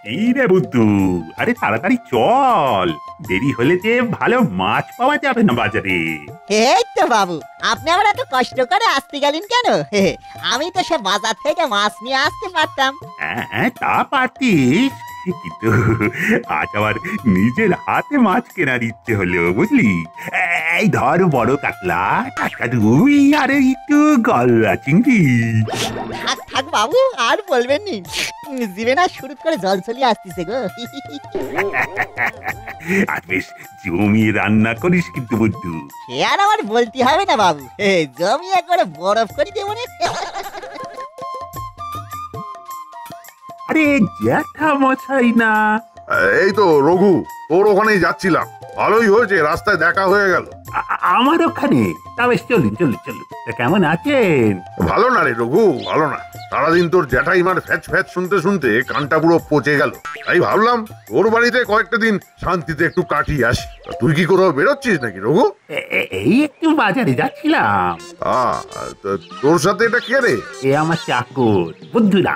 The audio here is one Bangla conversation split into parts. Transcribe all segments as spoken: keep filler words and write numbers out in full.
এই রে বুদ্ধু, আরে তাড়াতাড়ি চল, দেরি হলে যে ভালো মাছ পাওয়া যাবে না বাজারে। এই তো বাবু, আপনি আবার এত কষ্ট করে আসতে গেলেন কেন? আমি তো সে বাজার থেকে মাছ নিয়ে আসতে পারতাম। হ্যাঁ তা পারতিস, কিন্তু আজ আবার নিজের হাতে মাছ কেনার ইচ্ছে হলো বুঝলি। এই ধর বড় কাতলা, টাটকা রুই আর একটু গলদা চিংড়ি। থাক থাক বাবু, আর বলবেন নি, জিভে না শুরু করে জল চলিয়ে আসতেছে গো। আর বেশ জমিয়ে রান্না করিস কিন্তু বুদ্ধু। সে আর আমার বলতে হবে না বাবু, জমিয়ে করে বরফ করে দেবো না। আরে জ্যাঠা মশাই না? এই তো রঘু, তোর ওখানেই যাচ্ছিলাম। ভালোই হয়েছে রাস্তায় দেখা হয়ে গেল। আমার ওখানে? তা বেশ চলুন চলুন চলুন। কেমন আছেন? ভালো না রে রঘু, ভালো না। সারাদিন তোর জ্যাঠাইমার ফ্যাচ ফ্যাচ শুনতে শুনতে কানটা পুরো পচে গেল। তাই ভাবলাম তোর বাড়িতে কয়েকটা দিন শান্তিতে একটু কাটিয়ে আসি। তুই কি কোথাও বেরোচ্ছিস নাকি রঘু? এই একটু বাজারে যাচ্ছিলাম। আহ, তোর সাথে এটা কে রে? এ আমার চাকর বুদ্ধুরা।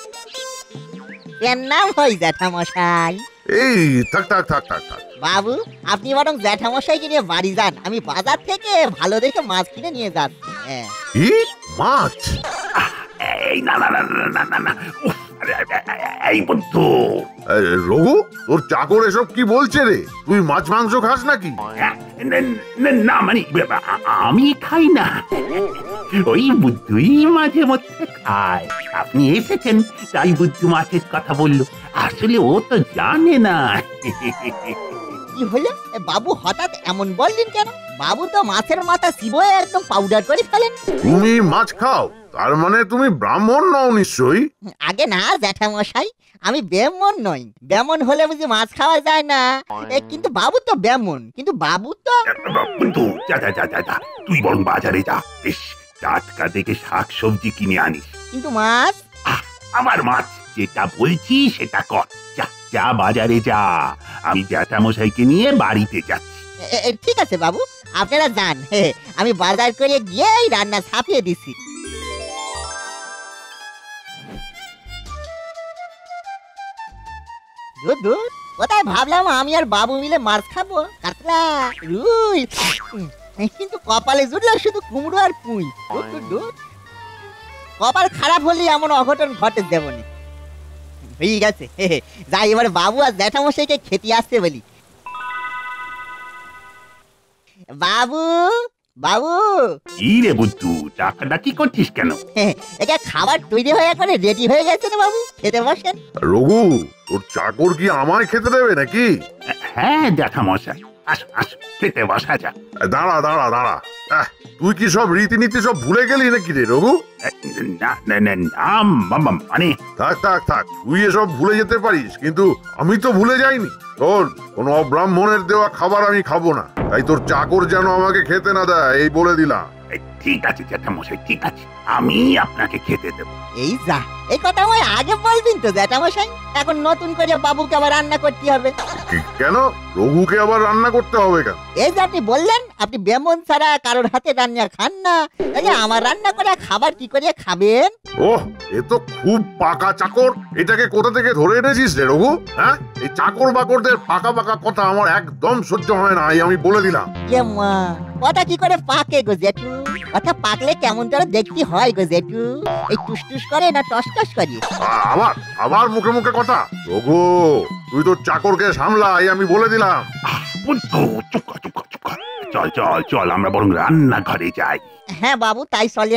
এর নাম হয় জ্যাঠামশাই। এই থাক থাক থাক থাক থাক বাবু, আপনি বরং জ্যাঠামশাইকে নিয়ে বাড়ি যান, আমি বাজার থেকে ভালো দেখে মাছ কিনে নিয়ে যাচ্ছি। হ্যাঁ। কি মাছ? এই না না না না না না, এই বুদ্ধু। রঘু, তোর চাকর এসব কি বলছে রে? তুই মাছ মাংস খাস নাকি? না মানে আমি খাই না, ওই বুদ্ধুই মাঝে মধ্যে খায়। আপনি এসেছেন তাই বুদ্ধু মাছের কথা বললো, আসলে ও তো জানে না। কি হলো বাবু, হঠাৎ এমন বললেন কেন? বাবু তো মাছের মাথা চিবোয়ে একদম পাউডার করে ফেলেন। তুমি মাছ খাও, তার মানে তুমি ব্রাহ্মণ নও নিশ্চয়ই? আগে না জ্যাঠামশাই, আমি ব্রাহ্মণ নই। ব্রাহ্মণ হলে বুঝি মাছ খাওয়া যায় না? কিন্তু বাবু তো ব্রাহ্মণ, কিন্তু বাবু তো বুদ্ধু, যা যা যা যা, তুই বরং বাজারে যা, বেশ টাটকা দেখে শাক সবজি কিনে আনিস। কিন্তু মাছ? আমার মাছ, যেটা বলছি সেটা কর। যা যা বাজারে যা, আমি জ্যাঠামশাইকে নিয়ে বাড়িতে যাচ্ছি। ঠিক আছে বাবু, আপনারা যান, আমি বাজার করে গিয়ে রান্না ছাপিয়ে দিছি। কোথায় ভাবলাম আমি আর বাবু মিলে মাছ খাবো, কাতলা রুই, কিন্তু কপালে জুটলো শুধু কুমড়ো আর পুঁই। কপাল খারাপ হলে এমন অঘটন ঘটে দেবনি। ঠিক আছে, যাই এবার বাবু আর জ্যাঠামশাইকে খেতে আসতে বলি। বাবু, বাবু। কি রে বুদ্ধু, ডাকাডাকি করছিস কেন? এটা খাবার তৈরি হয়ে করে রেডি হয়ে গেছে না বাবু, খেতে বসেন। রঘু, তোর চাকর কি আমায় খেতে দেবে নাকি? হ্যাঁ জ্যাঠামশাই, আসো আসো, খেতে বসা যাক। দাঁড়া দাঁড়া দাঁড়া, তুই কি সব রীতিনীতি সব ভুলে গেলি নাকি রে রঘু? না মানে থাক থাক থাক, তুই এসব ভুলে যেতে পারিস, কিন্তু আমি তো ভুলে যাইনি। শোন, কোন অব্রাহ্মণের দেওয়া খাবার আমি খাবো না, তাই তোর চাকর যেন আমাকে খেতে না দেয় এই বলে দিলাম। ঠিক আছে জ্যাঠামশাই, ঠিক আছে, আমি আপনাকে খেতে দেব। এই যা, এই কথা আমায় আগে বলবেন তো জ্যাঠামশাই। এখন নতুন করে বাবুকে আবার রান্না করতে হবে। কেন রঘুকে আবার রান্না করতে হবে কেন? এই যে আপনি বললেন আপনি ব্রাহ্মণ ছাড়া কারোর হাতে রান্না খান না, তাহলে আমার রান্না করা খাবার কি করে খাবেন? ওহ, এ তো খুব পাকা চাকর। এটাকে কোথা থেকে ধরে এনেছিস রে রঘু? হ্যাঁ, এই চাকর বাকরদের পাকা পাকা কথা আমার একদম সহ্য হয় না, আমি বলে দিলাম। এ মা, কথা কি করে পাকে গো জেঠু? কথা পাকলে কেমন করে দেখতে হয় গো জেঠু? এই টুসটুস করে না টসটস করে? আবার আবার মুখে মুখে কথা। রঘু, তুই তো চাকরকে সামলাই, আমি বলে দিলাম। চুপ কর, চুপ কর, চুপ কর। চল চল চল, আমরা বরং রান্না ঘরে যাই। হ্যাঁ বাবু, তাই চলেন।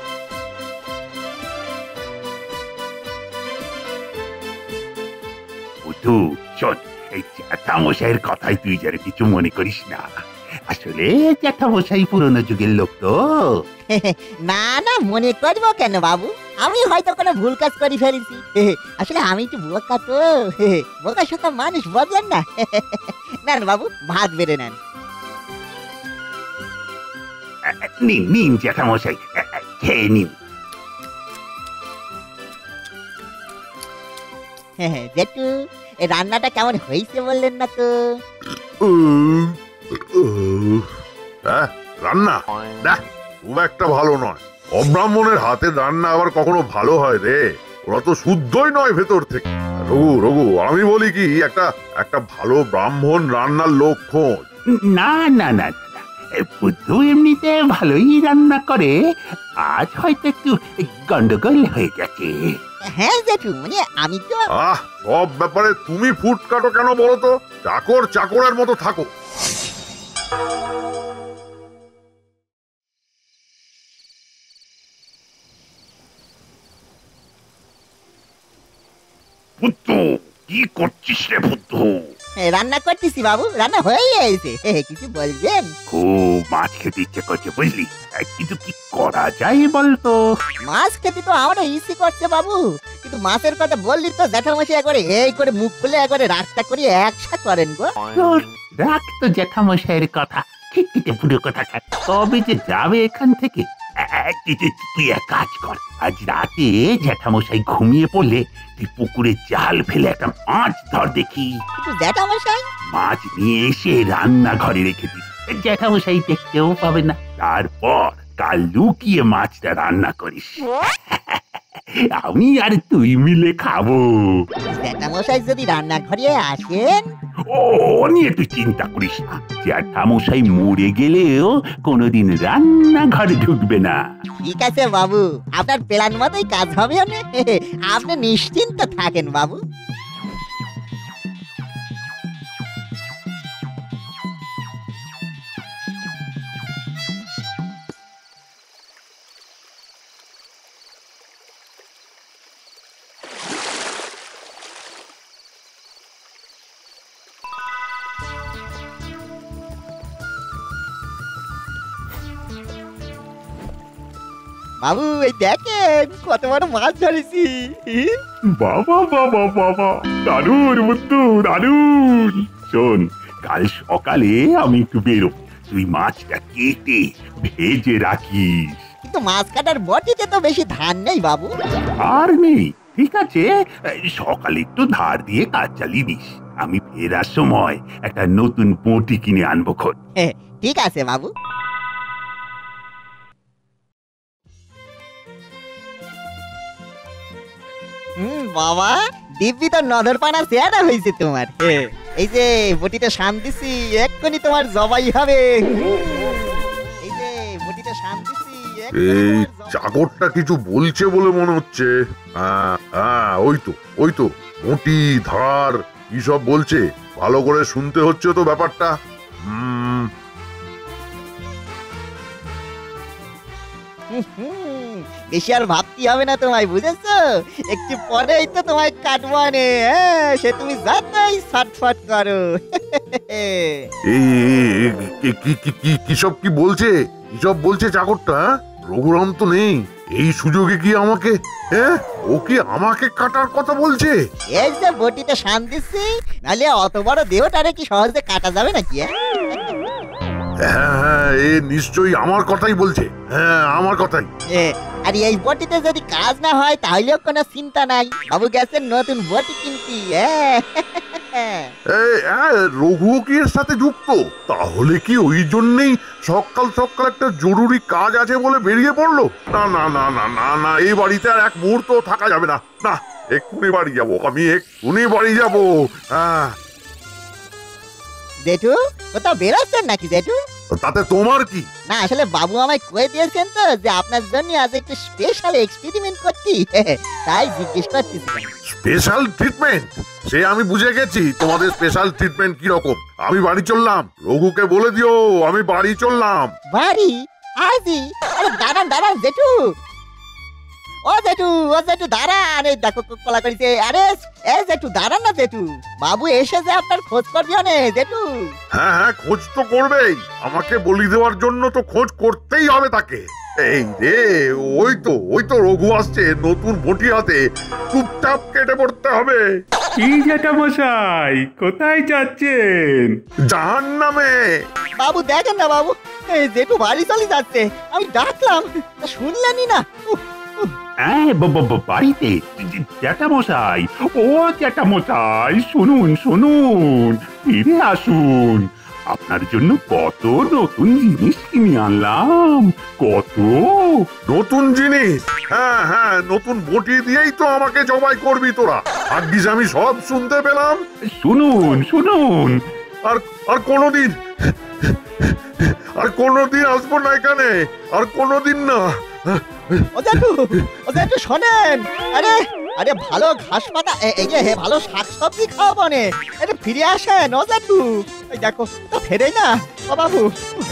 বুদ্ধু শোন, এই জ্যাঠামশাইয়ের কথাই তুই যেন কিছু মনে করিস না। আসলে জ্যাঠামশাই পুরনো যুগের লোক তো। না না, মনে করবো কেন বাবু? আমি হয়তো কোনো ভুল কাজ করে ফেলেছি। আসলে আমি একটু বোকা তো, বোকা শোকা মানুষ, বললেন না? নেন বাবু, ভাত বেড়ে নেন। নিন নিন জ্যাঠামশাই, খেয়ে নিন। জেঠু, এই রান্নাটা কেমন হয়েছে বললেন না তো? হ্যাঁ, রান্না দেখ খুব একটা ভালো নয়। অব্রাহ্মণের হাতের রান্না আবার কখনো ভালো হয় রে? ওরা তো শুদ্ধই নয় ভেতর থেকে। রঘু রঘু আমি বলি কি, একটা একটা ভালো ব্রাহ্মণ রান্নার লোক খোঁজ। না না না না, এ বুদ্ধু এমনিতে ভালোই রান্না করে, আজ হয়তো একটু গন্ডগোল হয়ে গেছে। হ্যাঁ জেঠু, মানে আমি তো আহ, সব ব্যাপারে তুমি ফুট কাটো কেন বলো তো? চাকর চাকরের মতো থাকো। বুদ্ধু, কি করছিস রে বুদ্ধু? রান্না করতেছি বাবু, রান্না হয়ে গেছে। কিছু বলবেন? খুব মাছ খেতে ইচ্ছে করছে বুঝলি, কিন্তু কি করা যায় বলতো? মাছ খেতে তো আমারও ইসি করছে বাবু, কিন্তু মাছের কথা বললি তো জ্যাঠামশাই একবারে এই করে মুখ খুলে একবারে রাগটা করে একসা করেন গো। তোর রাখ তো জ্যাঠামশাইয়ের কথা, খিটখিটে পুরো কথা খায়, তবে যে যাবে এখান থেকে। তুই এক কাজ কর, আজ রাতে জ্যাঠামশাই ঘুমিয়ে পড়লে তুই পুকুরে জাল ফেলে একটা মাছ ধর দেখি। কিন্তু জ্যাঠামশাই? মাছ নিয়ে এসে রান্নাঘরে রেখে দিবি, জ্যাঠামশাই দেখতেও পাবে না। তারপর কাল লুকিয়ে মাছটা রান্না করিস, আমি আর তুই মিলে খাবো। জ্যাঠামশাই যদি রান্নাঘরে আসেন? ও নিয়ে তুই চিন্তা করিস না, জ্যাঠামশাই মরে গেলেও কোনোদিন রান্নাঘরে ঢুকবে না। ঠিক আছে বাবু, আপনার প্ল্যান মতোই কাজ হবে। আপনি নিশ্চিন্ত থাকেন বাবু। বাবু এই দেখেন কত বড় মাছ ধরেছি। বাবা বাবা বাবা, দারুণ বুদ্ধু, দারুণ। শোন, কাল সকালে আমি একটু বেরো, তুই মাছটা কেটে ভেজে রাখিস। কিন্তু মাছ কাটার বটিতে তো বেশি ধান নেই বাবু। আর নেই? ঠিক আছে, সকালে একটু ধার দিয়ে কাজ চালিয়ে দিস, আমি ফেরার সময় একটা নতুন বটি কিনে আনবো খন। ঠিক আছে বাবু। হুম বাবা, দিব্যি তো নজর পানা চেহারা হয়েছে তোমার। এই যে বটিটা শান দিছি, এক্ষুনি তোমার জবাই হবে। এই যে বটিটা শান দিছি, এই চাকরটা কিছু বলছে বলে মনে হচ্ছে। হ্যাঁ হ্যাঁ, ওই তো ওই তো মোটি ধার কি সব বলছে, ভালো করে শুনতে হচ্ছে তো ব্যাপারটা। হুম বেশি আর ভাবতে হবে না তোমায়, বুঝেছো? একটু পরেই তো তোমায় কাটবো নে। হ্যাঁ, সে তুমি যাতেই ছটফট করো। কি সব কি বলছে, কি সব বলছে চাকরটা? রঘুরাম তো নেই, এই সুযোগে কি আমাকে, হ্যাঁ ও কি আমাকে কাটার কথা বলছে? এই যে বটিতে শান দিচ্ছি, নাহলে অত বড় দেহটারে কি সহজে কাটা যাবে নাকি? হ্যাঁ হ্যাঁ, এ নিশ্চয়ই আমার কথাই বলছে। হ্যাঁ আমার কথাই। আর এই বটিতে যদি কাজ না হয় তাহলেও কোনো চিন্তা নাই, বাবু গেছেন নতুন বটি কিনতি। রঘু কি এর সাথে যুক্ত? তাহলে কি ওই জন্যই সকাল সকাল একটা জরুরি কাজ আছে বলে বেরিয়ে পড়লো? না না না না না না, এই বাড়িতে আর এক মুহূর্ত থাকা যাবে না। না, এক্ষুনি বাড়ি যাবো, আমি এক্ষুনি বাড়ি যাবো। হ্যাঁ জেঠু, কোথাও বেরোচ্ছেন নাকি জেঠু? তাতে তোমার কি? না আসলে বাবু আমায় কয়ে দিয়েছেন তো যে আপনার জন্য আজ একটু স্পেশাল এক্সপেরিমেন্ট করছি, তাই জিজ্ঞেস করতেছি। Special treatment? সে আমি বুঝে গেছি তোমাদের স্পেশাল ট্রিটমেন্ট কি রকম। আমি বাড়ি চললাম, রঘুকে বলে দিও আমি বাড়ি চললাম। বাড়ি? আজই? আরে দাঁড়ান দাঁড়ান জেঠু, ও জেঠু, ও জেঠু দাঁড়ান, এই দেখো কলা করেছে। আরে এই জেঠু দাঁড়ান না জেঠু, বাবু এসে যে আপনার খোঁজ করবে না জেঠু। হ্যাঁ হ্যাঁ, খোঁজ তো করবেই, আমাকে বলি দেওয়ার জন্য তো খোঁজ করতেই হবে তাকে। এই রে, ওই তো ওই তো রঘু আসছে নতুন বটি হাতে, চুপচাপ কেটে পড়তে হবে। কি জ্যাঠামশাই, কোথায় যাচ্ছেন? জাহান্নামে। বাবু দেখেন না বাবু, এই জেঠু বাড়ি চলে যাচ্ছে, আমি ডাকলাম শুনলেনই না। হ্যাঁ বাড়িতে? জ্যাঠামশাই, ও জ্যাঠামশাই, শুনুন শুনুন, ফিরে আসুন, আপনার জন্য কত নতুন জিনিস কিনে আনলাম। কত নতুন জিনিস? হ্যাঁ হ্যাঁ, নতুন বটি দিয়েই তো আমাকে জবাই করবি তোরা। ভাগ্যিস আমি সব শুনতে পেলাম। শুনুন শুনুন। আর আর কোনোদিন আর কোনোদিন আসবো না এখানে, আর কোনোদিন না। ও জেঠু, ও জেঠু শোনেন, আরে আরে ভালো ঘাস পাতা এ- এই যে হে ভালো শাকসবজি খাওয়াবো নে, আরে ফিরে আসেন ও জেঠু। এই দেখো তো ফেরে না ও বাবু,